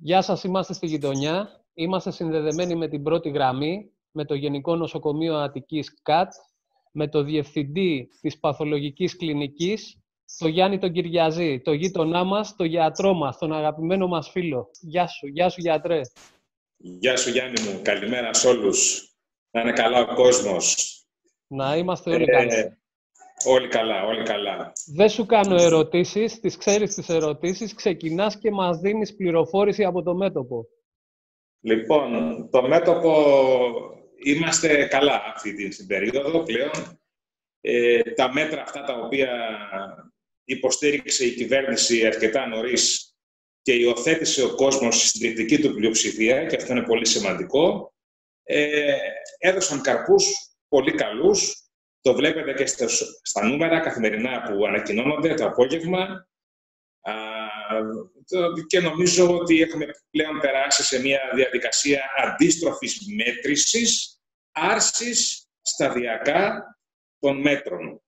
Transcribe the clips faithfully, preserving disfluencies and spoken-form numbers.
Γεια σας, είμαστε στη γειτονιά. Είμαστε συνδεδεμένοι με την πρώτη γραμμή, με το Γενικό Νοσοκομείο Αττικής ΚΑΤ, με το Διευθυντή της Παθολογικής Κλινικής, το Γιάννη τον Κυριαζή, το γείτονά μας, το γιατρό μας, τον αγαπημένο μας φίλο. Γεια σου, γεια σου γιατρέ. Γεια σου Γιάννη μου, καλημέρα σε όλους. Να είναι καλά ο κόσμος. Να είμαστε όλοι ε, καλά. Όλοι καλά, όλοι καλά. Δεν σου κάνω ερωτήσεις, τις ξέρεις τις ερωτήσεις, ξεκινάς και μας δίνεις πληροφόρηση από το μέτωπο. Λοιπόν, το μέτωπο είμαστε καλά αυτή την περίοδο πλέον. Ε, τα μέτρα αυτά τα οποία υποστήριξε η κυβέρνηση αρκετά νωρίς και υιοθέτησε ο κόσμος στη συντριπτική του πλειοψηφία, και αυτό είναι πολύ σημαντικό, ε, έδωσαν καρπούς πολύ καλούς. Το βλέπετε και στα νούμερα καθημερινά που ανακοινώνονται το απόγευμα. Α, και νομίζω ότι έχουμε πλέον περάσει σε μια διαδικασία αντίστροφης μέτρησης, άρσης σταδιακά των μέτρων.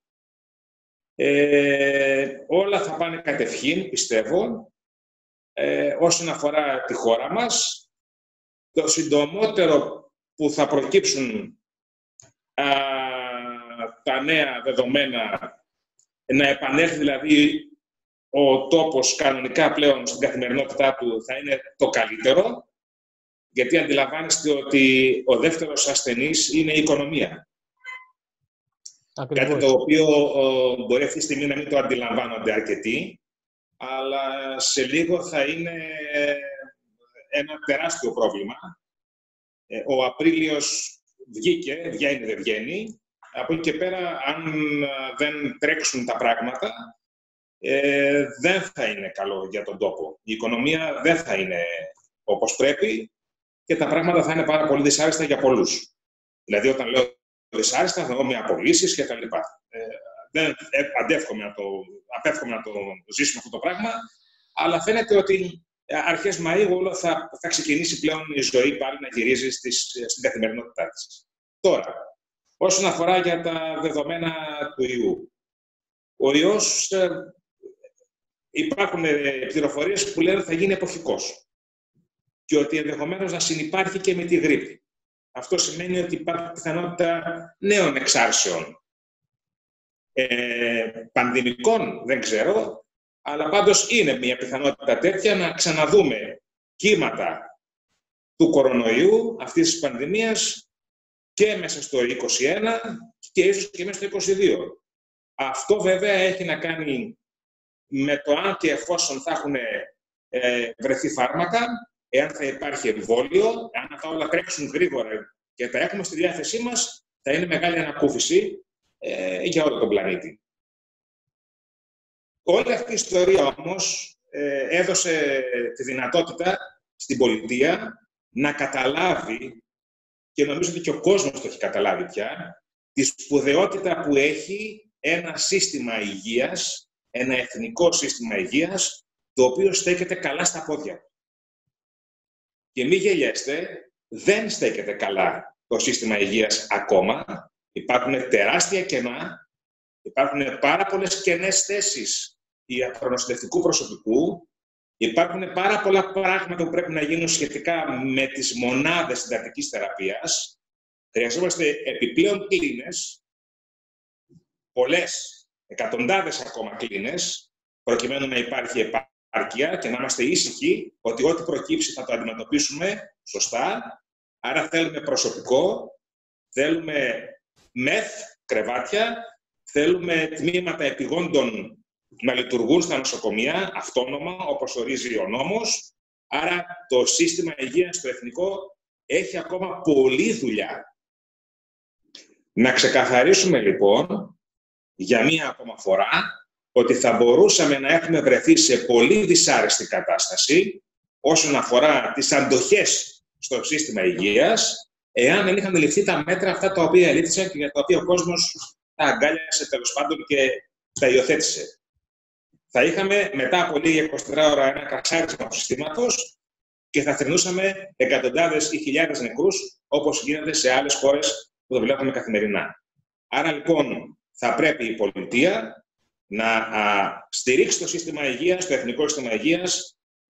Ε, όλα θα πάνε κατευχήν, πιστεύω, ε, όσον αφορά τη χώρα μας. Το συντομότερο που θα προκύψουν α, τα νέα δεδομένα, να επανέλθει δηλαδή ο τόπος κανονικά πλέον στην καθημερινότητά του, θα είναι το καλύτερο, γιατί αντιλαμβάνεστε ότι ο δεύτερος ασθενής είναι η οικονομία. Ακριβώς. Κάτι το οποίο ο, μπορεί αυτή τη στιγμή να μην το αντιλαμβάνονται αρκετοί, αλλά σε λίγο θα είναι ένα τεράστιο πρόβλημα. Ο Απρίλιος βγήκε, βγαίνει δεν βγαίνει. Από εκεί και πέρα, αν δεν τρέξουν τα πράγματα, ε, δεν θα είναι καλό για τον τόπο. Η οικονομία δεν θα είναι όπως πρέπει και τα πράγματα θα είναι πάρα πολύ δυσάρεστα για πολλούς. Δηλαδή, όταν λέω δυσάρεστα, θα δω με απολύσεις και τα λοιπά. Ε, δεν ε, αντεύχομαι να το, απέφχομαι να το ζήσουμε αυτό το πράγμα, αλλά φαίνεται ότι αρχές Μαΐου όλο θα, θα ξεκινήσει πλέον η ζωή πάλι να γυρίζει στις, στην καθημερινότητά της. Τώρα, όσον αφορά για τα δεδομένα του ιού. Ο ιός, ε, υπάρχουν πληροφορίες που λένε ότι θα γίνει εποχικός και ότι ενδεχομένως να συνυπάρχει και με τη γρίπη. Αυτό σημαίνει ότι υπάρχει πιθανότητα νέων εξάρσεων. Ε, πανδημικών δεν ξέρω, αλλά πάντως είναι μια πιθανότητα τέτοια να ξαναδούμε κύματα του κορονοϊού, αυτής της πανδημίας, και μέσα στο είκοσι ένα και ίσως και μέσα στο είκοσι δύο. Αυτό βέβαια έχει να κάνει με το αν και εφόσον θα έχουν ε, βρεθεί φάρμακα, εάν θα υπάρχει εμβόλιο, αν αυτά όλα τρέξουν γρήγορα και τα έχουμε στη διάθεσή μας, θα είναι μεγάλη ανακούφιση ε, για όλο τον πλανήτη. Όλη αυτή η ιστορία όμως ε, έδωσε τη δυνατότητα στην πολιτεία να καταλάβει, και νομίζω ότι και ο κόσμος το έχει καταλάβει πια, τη σπουδαιότητα που έχει ένα σύστημα υγείας, ένα εθνικό σύστημα υγείας, το οποίο στέκεται καλά στα πόδια. Και μη γελιέστε, δεν στέκεται καλά το σύστημα υγείας ακόμα. Υπάρχουν τεράστια κενά, υπάρχουν πάρα πολλές κενές θέσεις ιατρονοσηλευτικού προσωπικού, υπάρχουν πάρα πολλά πράγματα που πρέπει να γίνουν σχετικά με τις μονάδες συντακτικής θεραπείας. Χρειαζόμαστε επιπλέον κλίνες, πολλές, εκατοντάδες ακόμα κλίνες, προκειμένου να υπάρχει επάρκεια και να είμαστε ήσυχοι ότι ό,τι προκύψει θα το αντιμετωπίσουμε σωστά. Άρα θέλουμε προσωπικό, θέλουμε μεθ, κρεβάτια, θέλουμε τμήματα επιγόντων να λειτουργούν στα νοσοκομεία, αυτόνομα, όπως ορίζει ο νόμος. Άρα το σύστημα υγείας στο εθνικό έχει ακόμα πολλή δουλειά. Να ξεκαθαρίσουμε λοιπόν για μία ακόμα φορά ότι θα μπορούσαμε να έχουμε βρεθεί σε πολύ δυσάρεστη κατάσταση όσον αφορά τις αντοχές στο σύστημα υγείας, εάν δεν είχαν ληφθεί τα μέτρα αυτά τα οποία ελήφθησαν και για τα οποία ο κόσμος τα αγκάλιασε τέλος πάντων και τα υιοθέτησε. Θα είχαμε μετά από λίγη εικοσιτέσσερις ώρα ένα κρασάρισμα του συστήματος και θα θρηνούσαμε εκατοντάδες ή χιλιάδες νεκρούς, όπως γίνεται σε άλλες χώρες που το βλέπουμε καθημερινά. Άρα λοιπόν θα πρέπει η πολιτεία να α, στηρίξει το σύστημα υγείας, το εθνικό σύστημα υγείας,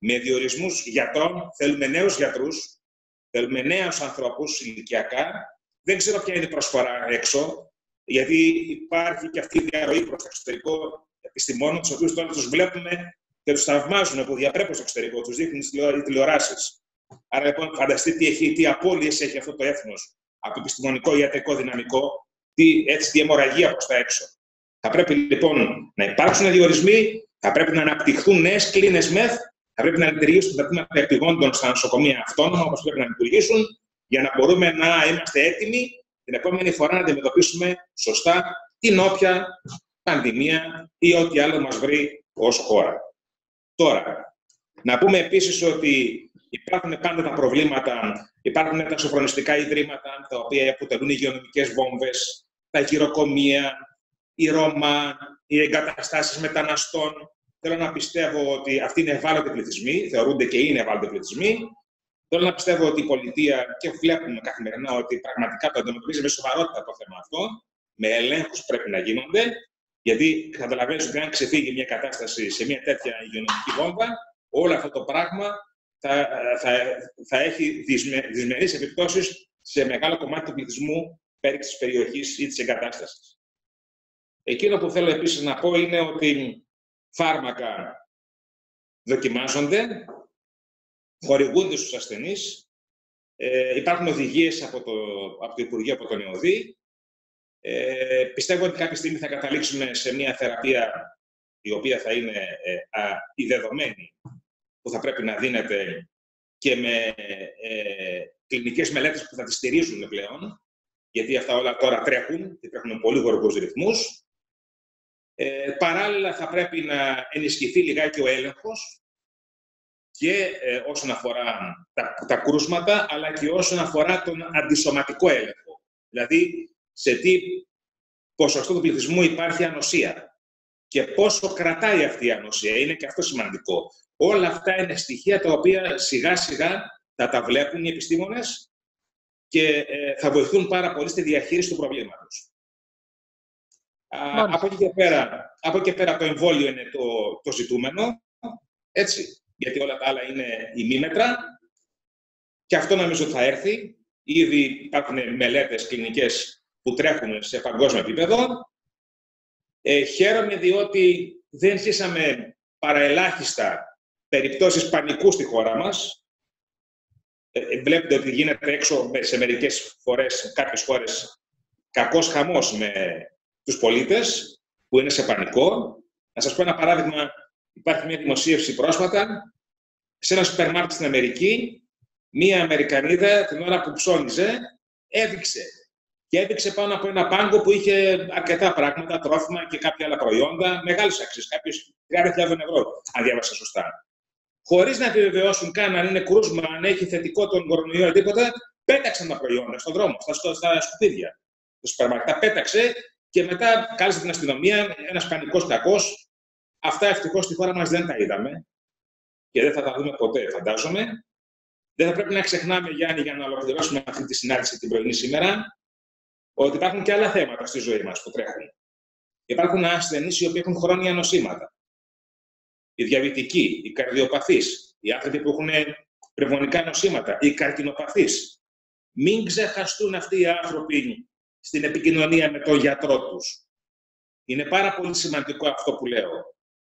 με διορισμούς γιατρών, θέλουμε νέους γιατρούς, θέλουμε νέους ανθρώπους ηλικιακά. Δεν ξέρω ποια είναι η προσφορά έξω, γιατί υπάρχει και αυτή η διαρροή προς το εξωτερικό επιστημόνων, τους οποίους τώρα τους βλέπουμε και τους θαυμάζουν που διαπρέπουν στο εξωτερικό, τους δείχνουν οι τηλεοράσεις. Άρα λοιπόν, φανταστείτε τι, έχει, τι απώλειες έχει αυτό το έθνος από επιστημονικό ιατρικό δυναμικό, τι, έτσι, τι αιμορραγία προς τα έξω. Θα πρέπει λοιπόν να υπάρξουν διορισμοί, θα πρέπει να αναπτυχθούν νέες κλίνες μεθ, θα πρέπει να λειτουργήσουν τα τμήματα επιγόντων στα νοσοκομεία αυτόνομα, όπως πρέπει να λειτουργήσουν, για να μπορούμε να είμαστε έτοιμοι την επόμενη φορά να αντιμετωπίσουμε σωστά την όποια πανδημία ή ό,τι άλλο μας βρει ως χώρα. Τώρα, να πούμε επίσης ότι υπάρχουν πάντα τα προβλήματα, υπάρχουν τα σοφρονιστικά ιδρύματα, τα οποία αποτελούν υγειονομικές βόμβες, τα γυροκομεία, η Ρώμα, οι εγκαταστάσεις μεταναστών. Θέλω να πιστεύω ότι αυτοί είναι ευάλωτοι πληθυσμοί, θεωρούνται και είναι ευάλωτοι πληθυσμοί. Θέλω να πιστεύω ότι η πολιτεία, και βλέπουμε καθημερινά ότι πραγματικά το αντιμετωπίζει με σοβαρότητα το θέμα αυτό, με ελέγχους πρέπει να γίνονται, γιατί καταλαβαίνεις ότι αν ξεφύγει μια κατάσταση σε μια τέτοια υγειονομική βόμβα, όλο αυτό το πράγμα θα, θα, θα έχει δυσμενείς επιπτώσεις σε μεγάλο κομμάτι του πληθυσμού περί της περιοχής ή της εγκατάστασης. Εκείνο που θέλω επίσης να πω είναι ότι φάρμακα δοκιμάζονται, χορηγούνται στους ασθενείς, ε, υπάρχουν οδηγίες από το, από το Υπουργείο, από τον ΕΟΔΗ. Ε, πιστεύω ότι κάποια στιγμή θα καταλήξουμε σε μια θεραπεία η οποία θα είναι ε, α, η δεδομένη, που θα πρέπει να δίνεται και με ε, κλινικές μελέτες που θα τις στηρίζουν πλέον, γιατί αυτά όλα τώρα τρέχουν και τρέχουν με πολύ γοργούς ρυθμούς. Ε, παράλληλα, θα πρέπει να ενισχυθεί λιγάκι ο έλεγχος και ε, όσον αφορά τα, τα κρούσματα, αλλά και όσον αφορά τον αντισωματικό έλεγχο. Δηλαδή, σε τι ποσοστό του πληθυσμού υπάρχει ανοσία και πόσο κρατάει αυτή η ανοσία. Είναι και αυτό σημαντικό. Όλα αυτά είναι στοιχεία τα οποία σιγά-σιγά θα τα βλέπουν οι επιστήμονες και ε, θα βοηθούν πάρα πολύ στη διαχείριση του προβλήματος. Α, από, εκεί και πέρα, από εκεί και πέρα το εμβόλιο είναι το, το ζητούμενο, έτσι, γιατί όλα τα άλλα είναι ημίμετρα και αυτό νομίζω θα έρθει. Ήδη υπάρχουν μελέτες κλινικές που τρέχουν σε παγκόσμιο επίπεδο. Ε, χαίρομαι διότι δεν ζήσαμε παραελάχιστα περιπτώσεις πανικού στη χώρα μας. Ε, βλέπετε ότι γίνεται έξω σε μερικές φορές, σε κάποιες χώρες, κακός χαμός με τους πολίτες που είναι σε πανικό. Να σας πω ένα παράδειγμα. Υπάρχει μια δημοσίευση πρόσφατα σε ένα σούπερ μάρκετ στην Αμερική. Μία Αμερικανίδα την ώρα που ψώνιζε έδειξε και έδειξε πάνω από ένα πάγκο που είχε αρκετά πράγματα, τρόφιμα και κάποια άλλα προϊόντα, μεγάλες αξίες, κάποιες τριάντα χιλιάδες ευρώ, αν διάβασα σωστά. Χωρίς να επιβεβαιώσουν καν αν είναι κρούσμα, αν έχει θετικό τον κορονοϊό ή τίποτα, πέταξαν τα προϊόντα στον δρόμο, στα, στα σκουπίδια. Το σούπερ μάρκετ τα πέταξε και μετά κάλεσε την αστυνομία, ένας πανικός κακός. Αυτά ευτυχώς στη χώρα μας δεν τα είδαμε και δεν θα τα δούμε ποτέ, φαντάζομαι. Δεν θα πρέπει να ξεχνάμε, Γιάννη, για να ολοκληρώσουμε αυτή τη συνάντηση την πρωινή σήμερα, ότι υπάρχουν και άλλα θέματα στη ζωή μας που τρέχουν. Υπάρχουν ασθενείς οι οποίοι έχουν χρόνια νοσήματα. Οι διαβητικοί, οι καρδιοπαθείς, οι άνθρωποι που έχουν πνευμονικά νοσήματα, οι καρκινοπαθείς. Μην ξεχαστούν αυτοί οι άνθρωποι στην επικοινωνία με τον γιατρό τους. Είναι πάρα πολύ σημαντικό αυτό που λέω.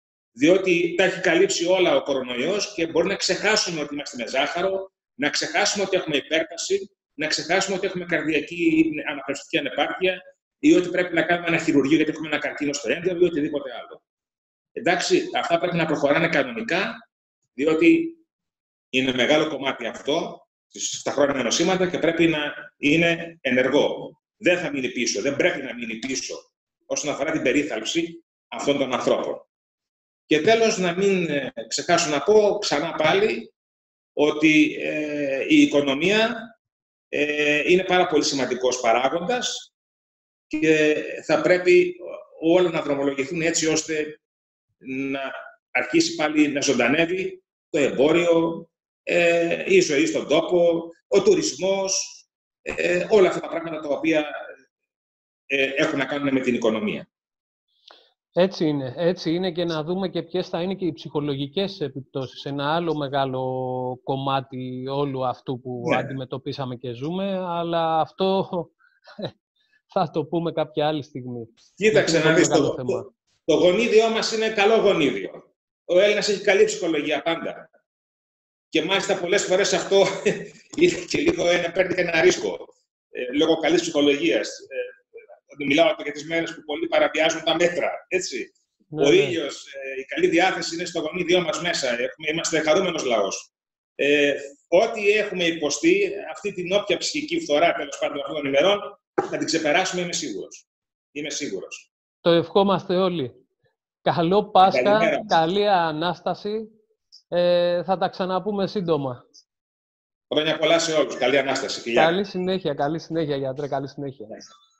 Διότι τα έχει καλύψει όλα ο κορονοϊός και μπορεί να ξεχάσουμε ότι είμαστε με ζάχαρο, να ξεχάσουμε ότι έχουμε υπέρταση, να ξεχάσουμε ότι έχουμε καρδιακή αναπνευστική ανεπάρκεια ή ότι πρέπει να κάνουμε ένα χειρουργείο γιατί έχουμε ένα καρκίνο στο έντερο ή οτιδήποτε άλλο. Εντάξει, αυτά πρέπει να προχωράνε κανονικά, διότι είναι μεγάλο κομμάτι αυτό στα χρόνια νοσήματα και πρέπει να είναι ενεργό. Δεν θα μείνει πίσω, δεν πρέπει να μείνει πίσω όσον αφορά την περίθαλψη αυτών των ανθρώπων. Και τέλος, να μην ξεχάσω να πω ξανά πάλι ότι ε, η οικονομία ε, είναι πάρα πολύ σημαντικός παράγοντας και θα πρέπει όλα να δρομολογηθούν έτσι ώστε να αρχίσει πάλι να ζωντανεύει το εμπόριο, ε, η ζωή στον τόπο, ο τουρισμός, ε, όλα αυτά τα πράγματα τα οποία ε, έχουν να κάνουν με την οικονομία. Έτσι είναι. Έτσι είναι και να δούμε και ποιες θα είναι και οι ψυχολογικές επιπτώσεις. Ένα άλλο μεγάλο κομμάτι όλου αυτού που Ναι. αντιμετωπίσαμε και ζούμε, αλλά αυτό θα το πούμε κάποια άλλη στιγμή. Κοίταξε Είναι να πολύ δεις, μεγάλο το, θέμα. το, το γονίδιό μας είναι καλό γονίδιο. Ο Έλληνας έχει καλή ψυχολογία πάντα. Και μάλιστα πολλές φορές αυτό είναι και λίγο ένα, παίρνει και ένα ρίσκο, ε, λόγω καλής ψυχολογίας. Ε, μιλάω για τις μέρες που πολλοί παραβιάζουν τα μέτρα, έτσι. Ναι, ο ναι. ήλιος, ε, η καλή διάθεση είναι στο γονίδιό μας μέσα. Έχουμε, είμαστε χαρούμενος λαός. Ε, ό,τι έχουμε υποστεί, αυτή την όποια ψυχική φθορά τέλος πάντων αυτών των ημερών, θα την ξεπεράσουμε, είμαι σίγουρος. Είμαι σίγουρος. Το ευχόμαστε όλοι. Καλό Πάσχα, Καλημέρα. καλή Ανάσταση. Ε, θα τα ξαναπούμε σύντομα. Χρόνια πολλά σε όλους. Καλή Ανάσταση. Φιλιά. Καλή συνέχεια, καλή συνέχεια, γιατρέ, καλή συνέχεια.